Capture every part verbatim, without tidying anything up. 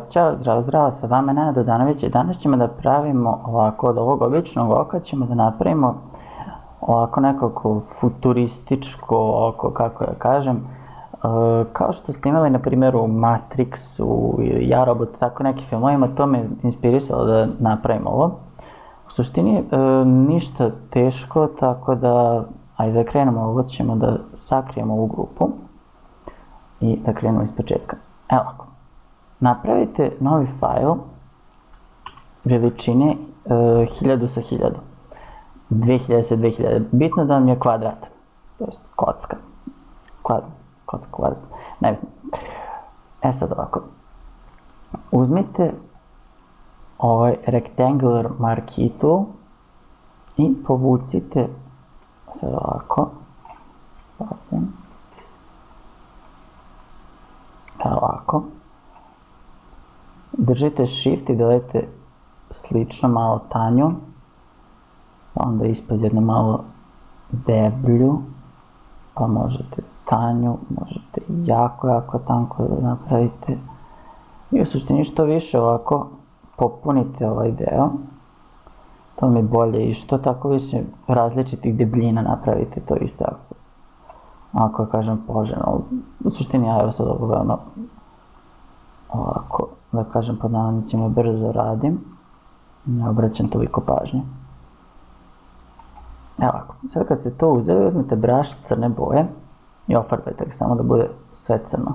Ćao, zdravo, zdravo, sa vama Nenad Dodanović i danas ćemo da pravimo ovako, od ovog običnog oka ćemo da napravimo ovako nekako futurističko oko, kako da kažem, kao što ste imali na primjer u Matrixu ili Ja, Robot, tako neki filmovima, to me inspirisalo da napravimo ovo. U suštini ništa teško, tako da, ajde da krenemo, ovo ćemo da sakrijemo ovu grupu i da krenemo iz početka. Evo ovako. Napravite novi fajl veličine hiljadu sa hiljadu, dve hiljade sa dve hiljade, bitno da vam je kvadrat, to je kocka, kvadrat, kocka, kvadrat, nebitno. E sad ovako, uzmite ovaj rectangular marquee tool i povucite, sad ovako, ovako, držite shift i dajete slično malo tanju, onda ispod jednu malo deblju, pa možete tanju, možete jako, jako tanko da napravite. I u suštini što više ovako popunite ovaj deo, to mi bolje i što tako više različitih debljina napravite, to isto jako, ako kažem poželjno. U suštini ja evo sad ovo veoma ovako, da kažem pod navodnicima, brzo radim, ne obraćam toliko pažnje. Evo ovako, sad kad ste to uzeli, uzmete braš crne boje i ofarbajte ga samo da bude sve crno.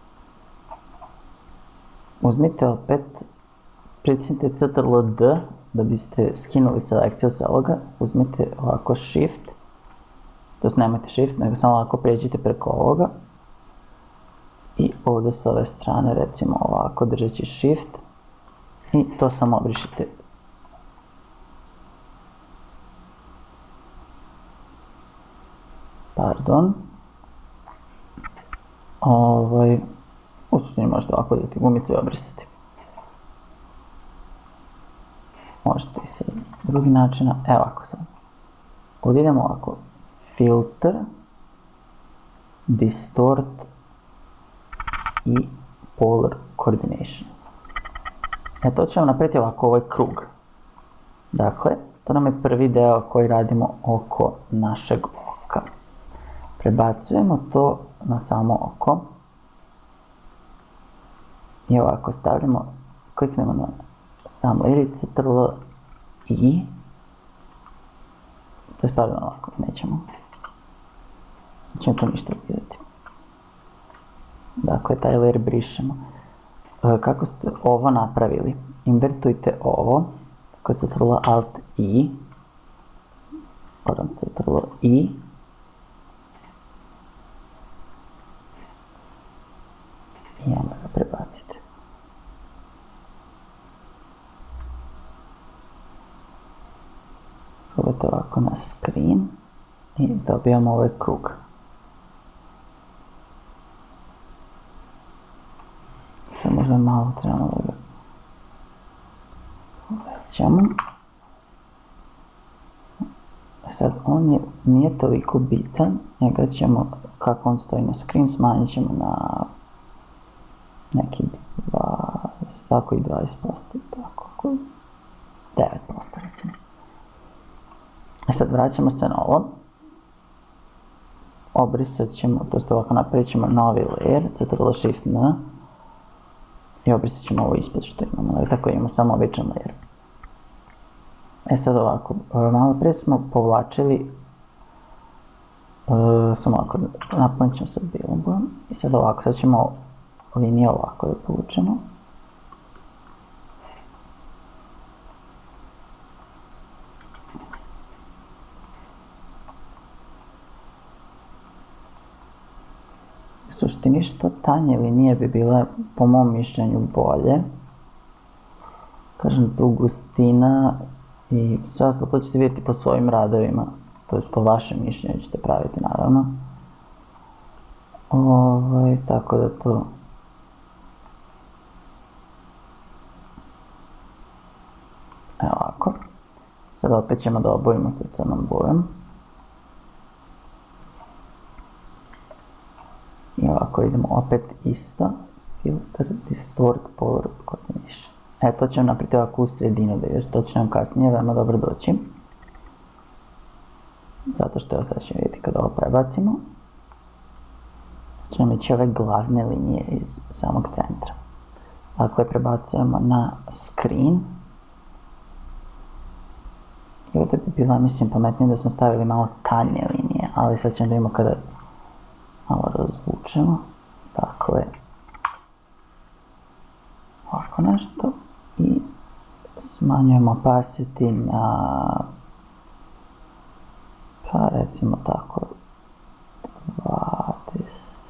Uzmite opet, pritisnite Ctrl D da biste skinuli selekciju sa ovoga, uzmite ovako shift, to jest nemojte shift, nego samo ovako pređite preko ovoga i ovdje s ove strane recimo ovako držeći shift i to samo obrišite. Pardon. Ovaj, u suštini možete ovako uzeti gumicu i obrisati. Možete i sa drugih načina. Evo ovako sad. Ovdje idemo ovako. Filter, Distort i Polar Coordinations. E to ćemo napraviti ovako ovaj krug. Dakle, to nam je prvi deo koji radimo oko našeg oka. Prebacujemo to na samo oko. I ovako stavljamo, kliknemo na sam lir, Ctrl I. To je stavljeno ovako, nećemo. Nećemo to ništa vidjeti. Dakle, taj layer brišemo. Kako ste ovo napravili? Invertujte ovo. Kod Ctrl Alt I. Pardon, Ctrl I. I onda ga prebacite. Probajte ovako na screen i dobijamo ovaj krug. Sad možda malo trebamo da ga uvećamo. Sad on je, nije toliko bitan, njega ćemo, kako on stoji na screen, smanjit ćemo na neki dvadeset, tako i dvadeset posto, tako, devet posto recimo. E sad vraćamo se na ovo. Obrisat ćemo, to jest ovako napravit ćemo novi layer, Ctrl Shift N. I obrisat ćemo ovo ispod što imamo, tako imamo samo običan layer. E sad ovako, malo prije smo povlačili, samo ovako, napunit ćemo sa bilom bojom. I sad ovako, sad ćemo linije ovako da povučemo. U suštini što tanje linije bi bile, po mom mišljenju, bolje. Kažem, tu gustina i sve ostalo, to ćete vidjeti po svojim radovima, to jest po vašem mišljenju ćete praviti, naravno. Ovaj, tako da to... Evo ovako. Sad opet ćemo da obojimo sa crnom bojom. I ovako idemo opet isto. filter, distort, polar coordination. E, to će nam napriti ovako u sredinu, da još to će nam kasnije veoma dobro doći. Zato što, evo sad ćemo vidjeti kada ovo prebacimo. Će nam ići ove glavne linije iz samog centra. Dakle, prebacujemo na screen. I ovdje bi bila, mislim, pametnije da smo stavili malo tanje linije, ali sad ćemo da imamo kada malo razvučemo. Dakle, ovako nešto i smanjujemo opacity na, pa recimo tako, dvadeset,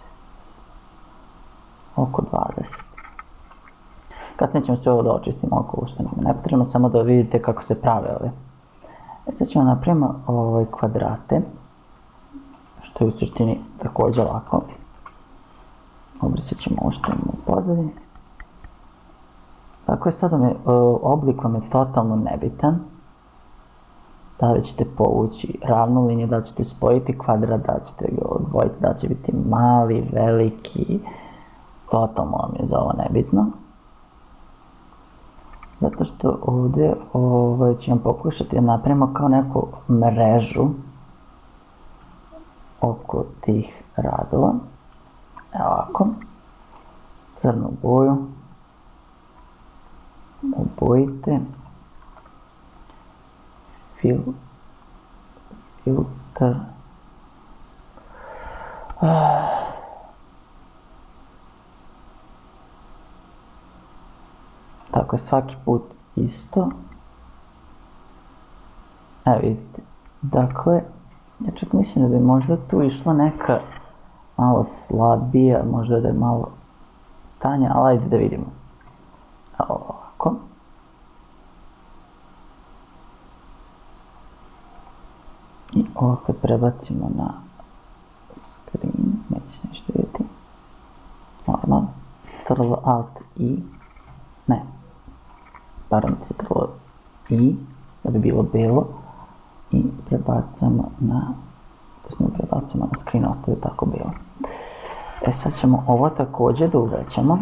oko dvadeset. Kasnije ćemo sve ovo da očistimo oko što nam ne potrebno, samo da vidite kako se prave ove. E sad ćemo napravimo ove kvadrate, što je u suštini također lako. Obrisat ćemo ovo što imamo u pozadini. Dakle, sada mi oblik vam je totalno nebitan. Da li ćete povući ravnu liniju, da li ćete spojiti kvadrat, da li ćete ga odvojiti, da li će biti mali, veliki. Totalno vam je za ovo nebitno. Zato što ovdje ovaj, ćemo pokušati da napravimo kao neku mrežu oko tih radova. Evo ovako. Crnu boju. Obojite. Fil, filter. Ah. Dakle, svaki put isto. Evo vidite. Dakle, ja čak mislim da bi možda tu išla neka malo slabija, možda da je malo tanja, ali ajde da vidimo. Evo ovako. I ovo kad prebacimo na screen, neće ništa vidjeti. Normalno. Ctrl Alt I. Ne. Pardon, Ctrl I, da bi bilo belo. I prebacujemo na, to ne prebacujemo na screen, ostaje tako bilo. E sad ćemo ovo također da uvećamo.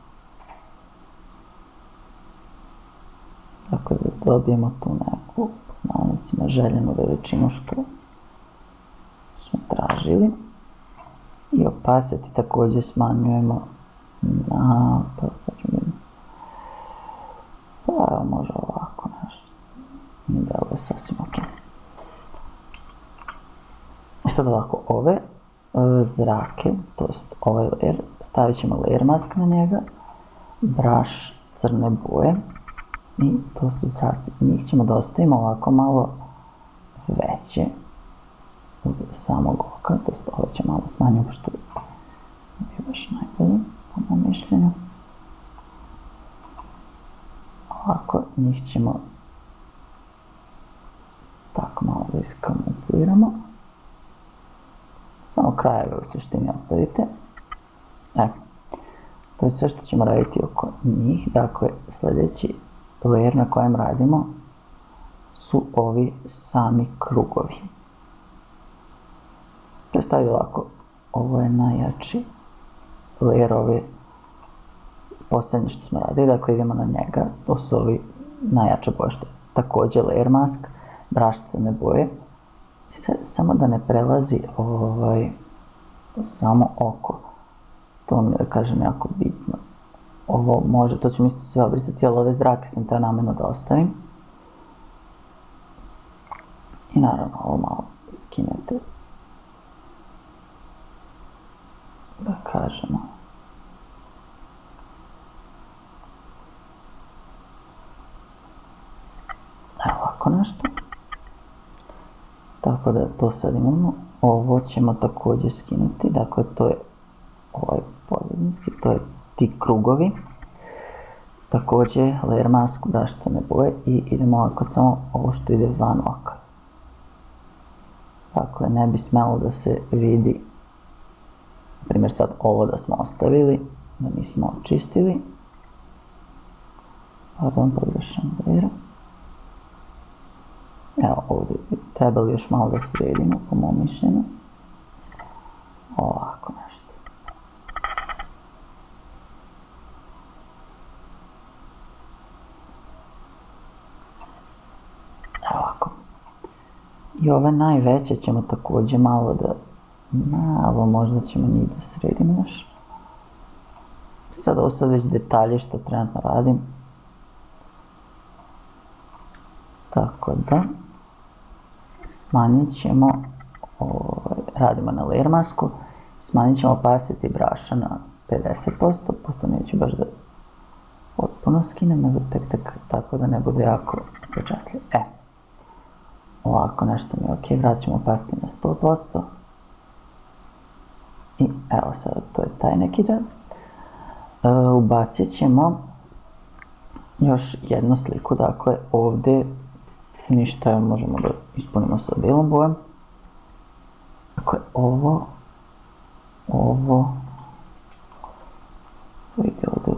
Tako da dobijemo tu neku, navodnicima, željenu veličinu što smo tražili. I opacity također smanjujemo na, pa sad ćemo vidjeti. Pa evo može ovako nešto. Mi deluje sasvim ok. I sad ovako, ove e, zrake, to jest ovaj layer, stavit ćemo layer mask na njega, brush crne boje i to su zraci. Njih ćemo da ostavimo ovako malo veće od samog oka, to jest ove će malo smanjiti, pošto je baš najbolje, po mom mišljenju. Ovako, njih ćemo tako malo da iskamufliramo. Samo krajeve u suštini ostavite. Evo, to je sve što ćemo raditi oko njih. Dakle, sljedeći layer na kojem radimo su ovi sami krugovi. To je stavio ovako, ovo je najjači layer, ove posljednje što smo radili, dakle idemo na njega, to su ovi najjače boje što je također layer mask, brush crne boje. Samo da ne prelazi ovaj, samo oko. To mi je, da kažem, jako bitno. Ovo može, to ću misliti sve obrisati, ali ove zrake sam teo namjerno da ostavim. I naravno ovo malo skinete. Da kažemo. Evo ovako nešto. Tako da to sad imamo. Ovo ćemo također skinuti. Dakle, to je ovaj pozadinski, to je ti krugovi. Također layer mask, brush crne boje i idemo ovako samo ovo što ide van oka. Dakle, ne bi smelo da se vidi, na primjer sad ovo da smo ostavili, da nismo očistili. Pardon, pogrešan layer. Evo ovdje bi trebali još malo da sredimo, po mom mišljenju. Ovako nešto. ovako. I ove najveće ćemo također malo da, malo možda ćemo njih da sredimo još. Sad ovo sad već detalje što trenutno radim. Tako da, smanjit ćemo, ovaj, radimo na layer masku, smanjit ćemo opacity brusha na pedeset posto, posto neću baš da potpuno skinem, nego tek tek tako da ne bude jako pečatljiv. E, ovako nešto mi je ok, vraćamo opacity na sto posto. I evo sad, to je taj neki dan. E, ubacit ćemo još jednu sliku, dakle ovdje ništa, možemo da ispunimo sa belom bojom. Dakle, ovo, ovo, to ide ovdje.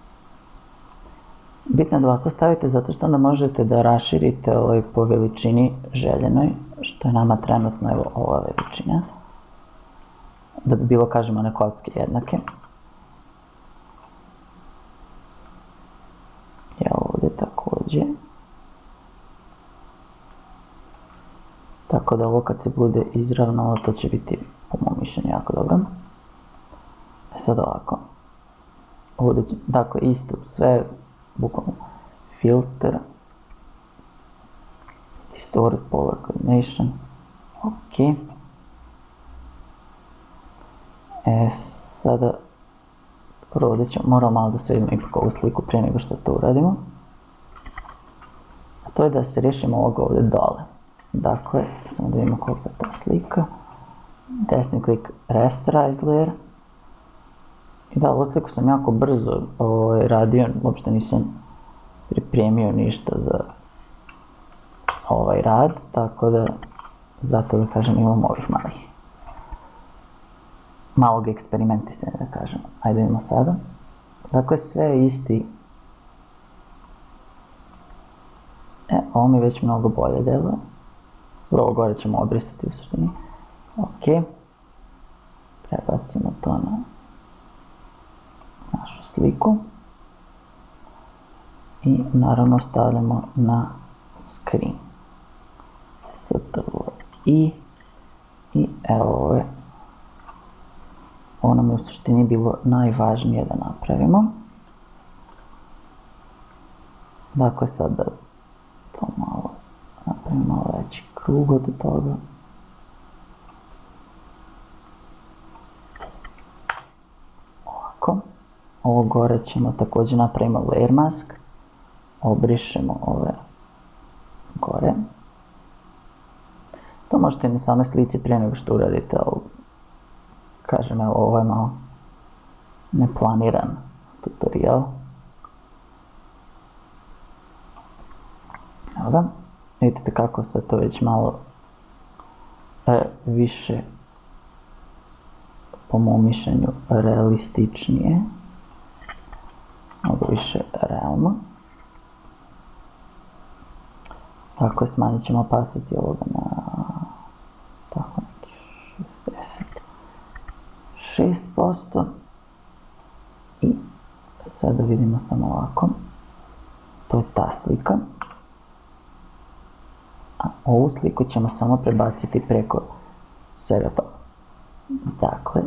Bitno je da ovako stavite zato što onda možete da raširite ovaj po veličini željenoj, što je nama trenutno evo ova veličina. Da bi bilo, kažemo, one kocke jednake. I ovdje također. Tako da ovo kad se bude izravnalo, to će biti po mom mišljenju jako dobro. E sad ovako. Ovdje će, dakle, isto, sve, bukvalno, filter, distort, polar coordination, ok. E, sada, prvo ovdje ćemo, moramo malo da sredimo ipak ovu sliku prije nego što to uradimo. A to je da se riješimo ovog ovdje dole. Dakle, samo da vidimo koliko je ta slika. Desni klik Rasterize Layer. I da, ovu sliku sam jako brzo ovaj, radio, uopšte nisam pripremio ništa za ovaj rad, tako da, zato da kažem, imam ovih malih. Malog eksperimentisanja, da kažem. Ajde vidimo sada. Dakle, sve je isti. E, ovo mi već mnogo bolje deluje. Ovo gore ćemo obrisati u suštini. Ok. Prebacimo to na našu sliku. I naravno stavljamo na screen. Ctrl I. I evo ovo je. Ovo nam je u suštini bilo najvažnije da napravimo. Dakle, sad da to malo napravimo malo veći krug od toga. Ovako. Ovo gore ćemo također napravimo layer mask. Obrišemo ove gore. To možete i na same slici prije nego što uradite, ali kažem, evo, ovo je malo neplaniran tutorial. Evo ga. Vidite kako se to već malo e, više, po mom mišljenju, realističnije. Mnogo više realno. Tako, smanjit ćemo opacity ovoga na tako neki šezdeset šest posto. I sada vidimo samo ovako. To je ta slika. A ovu sliku ćemo samo prebaciti preko svega toga. Dakle,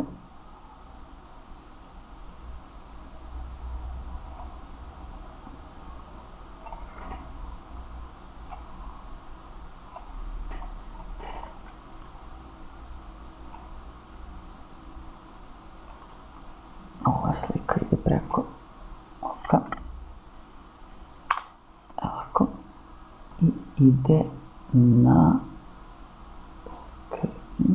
ova slika ide preko oka. Ovako. I ide na screen.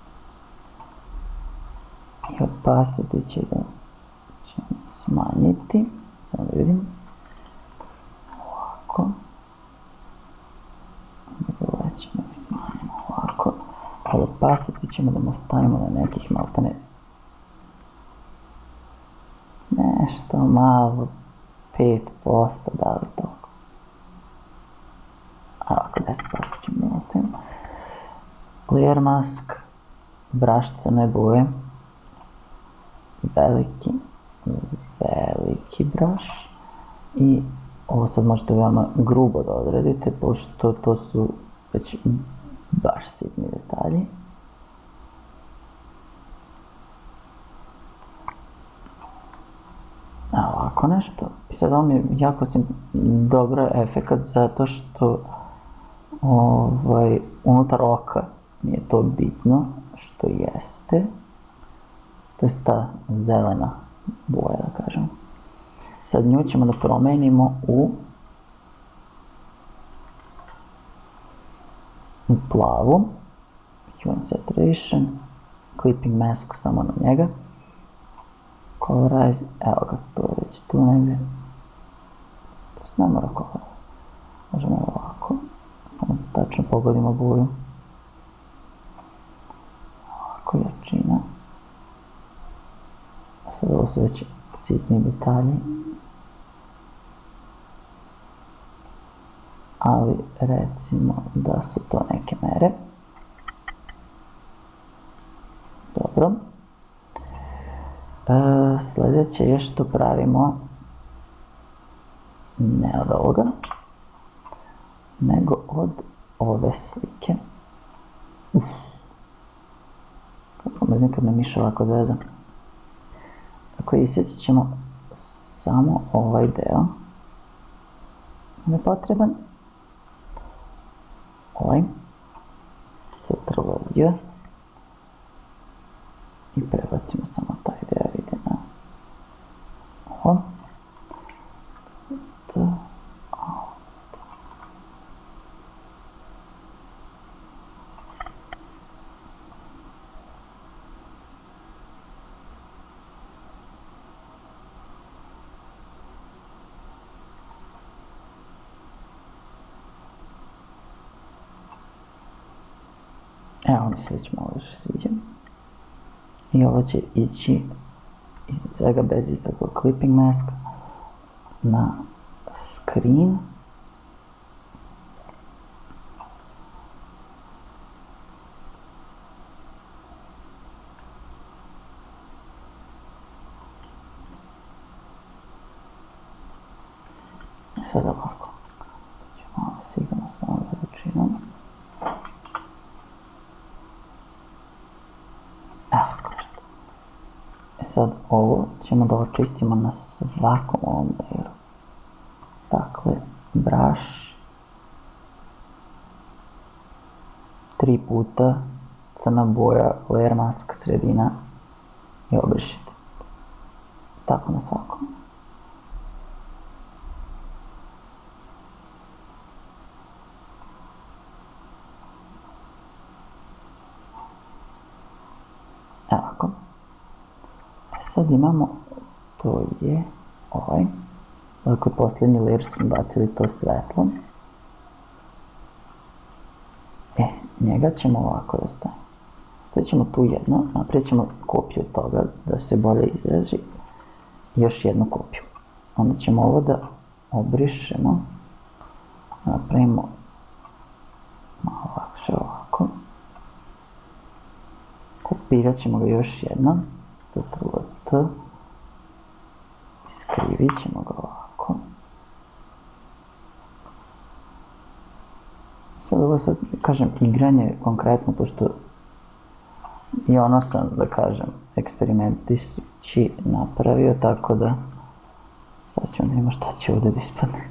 I opacity će da ćemo smanjiti. Samo da vidim. Ovako. Dobro, ćemo i smanjimo ovako. Ali opacity ćemo da mu stavimo na nekih maltene nešto malo, pet posto, da li toliko. A ovako deset posto ćemo da ostavimo. Layer mask, brush crne boje, veliki, veliki brush i ovo sad možete veoma grubo da odredite, pošto to su već baš sitni detalji. Ovako nešto. I sad ovo mi je jako dobro efekat zato što unutar oka mi je to bitno, što jeste. To je ta zelena boja, da kažem. Sad nju ćemo da promenimo u u plavu. Hue and Saturation. Clipping Mask samo na njega. Colorize, evo ga, to je već tu negdje. To se ne mora colorize. Možemo ovako. Samo tačno pogodimo boju. Ovako jačina. Sad ovo su već sitni detalji. Ali recimo da su to neke mere. Dobro. E, sljedeće je što pravimo ne od ovoga, nego od ove slike. Uf. Kako me nikad me miša ovako zezam. Tako isjeći ćemo samo ovaj deo. Nam je potreban. Ovaj. Ctrl J. I prebacimo samo taj deo, ide na ovo. Evo mi se već malo više sviđa. I ovo će ići iznad svega bez ikakvog clipping maska na screen. I sad ovako. Ćemo sigurno sa ovom veličinom. Sad ovo ćemo da očistimo na svakom ovom layeru. Dakle, brush, tri puta, crna boja, layer mask, sredina i obrišite. Tako na svakom. Evo ovako. Sad imamo, to je ovaj, dakle posljednji layer smo bacili to svetlo. E, njega ćemo ovako da stavimo. Stavit ćemo tu jedno, napravit ćemo kopiju toga da se bolje izraži. Još jednu kopiju. Onda ćemo ovo da obrišemo, napravimo malo lakše ovako. Kopirat ćemo ga još jednom. Ctrl T. Iskrivit ćemo ga ovako. Sad ovo sad, kažem, igranje konkretno, pošto i ono sam, da kažem, eksperimentići napravio, tako da sad ćemo da vidimo šta će ovdje da ispadne.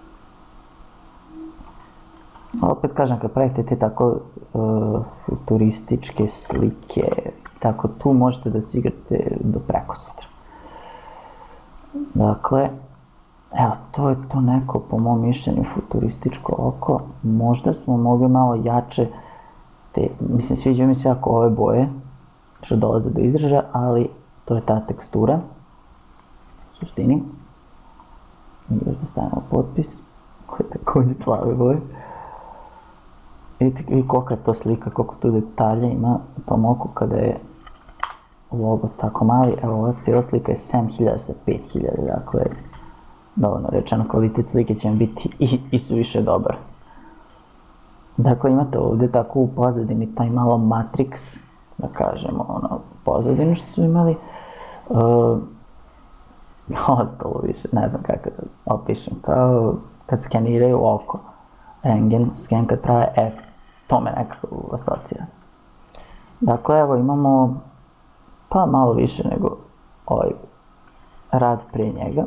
Opet kažem, kad pravite te tako uh, futurističke slike, tako tu možete da se igrate do preko sutra. Dakle, evo, to je to neko, po mom mišljenju, futurističko oko. Možda smo mogli malo jače, te, mislim, sviđa mi se jako ove boje, što dolaze do izražaja, ali to je ta tekstura, u suštini. I još da stavimo potpis, koji je također plave boje. Vidite vi koliko je to slika, koliko tu detalje ima u tom oku kada je logo tako mali. Evo, ova cijela slika je sedam hiljada sa pet hiljada, dakle, dovoljno rečeno, kvalitet slike će vam biti i, i suviše dobar. Dakle, imate ovdje tako u pozadini taj malo Matrix, da kažemo, ono, pozadinu što su imali. Uh, ostalo više, ne znam kako da opišem, kao kad skeniraju oko, rengen, sken kad prave, e, to me nekako asocija. Dakle, evo imamo, pa malo više nego ovaj rad prije njega.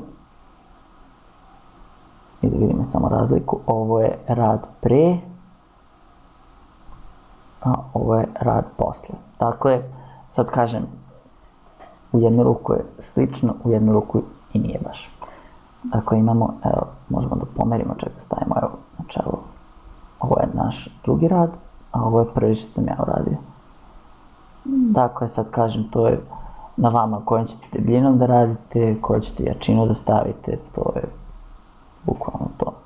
I da vidimo samo razliku, ovo je rad pre, a ovo je rad posle. Dakle, sad kažem, u jednu ruku je slično, u jednu ruku i nije baš. Dakle, imamo, evo, možemo da pomerimo, čekaj, stavimo, evo, na čelo. Ovo je naš drugi rad, a ovo je prvi što sam ja uradio. Dakle, sad kažem, to je na vama kojom ćete debljinom da radite, koju ćete jačinu da stavite, to je bukvalno to.